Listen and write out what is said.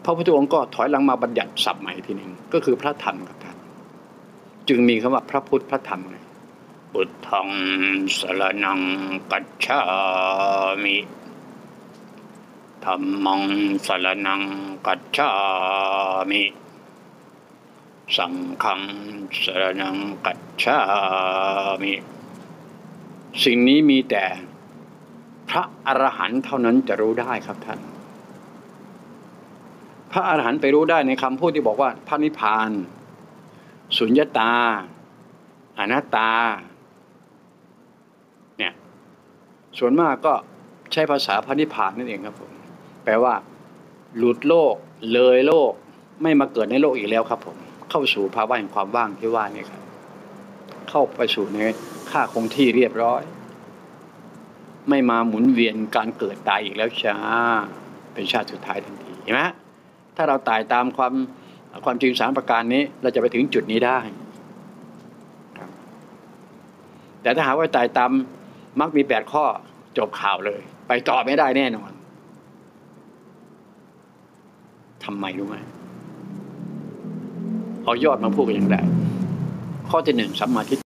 ระพุทธองค์ก็ถอยหลังมาบัญญัติศัพท์ใหม่ทีหนึ่งก็คือพระธรรมครับท่านจึงมีคำว่าพระพุทธพระธรรมพุทธังสรณังกัจฉามิธัมมังสรณังกัจฉามิสังฆังสรณังกัจฉามิสิ่งนี้มีแต่พระอรหันต์เท่านั้นจะรู้ได้ครับท่านพระอรหันต์ไปรู้ได้ในคำพูดที่บอกว่าพระนิพพานสุญญตาอนัตตาเนี่ยส่วนมากก็ใช้ภาษาพระนิพพานนั่นเองครับผมแปลว่าหลุดโลกเลยโลกไม่มาเกิดในโลกอีกแล้วครับผมเข้าสู่ภาวะแห่งความว่างที่ว่านี่ครับเข้าไปสู่ในค่าคงที่เรียบร้อยไม่มาหมุนเวียนการเกิดตายอีกแล้วจ้าเป็นชาติสุดท้ายทันทีเห็นไหมถ้าเราตายตามความจริง3ประการนี้เราจะไปถึงจุดนี้ได้แต่ถ้าหากว่าตายตามมรรคมี8ข้อจบข่าวเลยไปต่อไม่ได้แน่นอนทำไมรู้ไหมเอายอดมาพูดกันอย่างไรข้อที่1สัมมาทิฏฐิ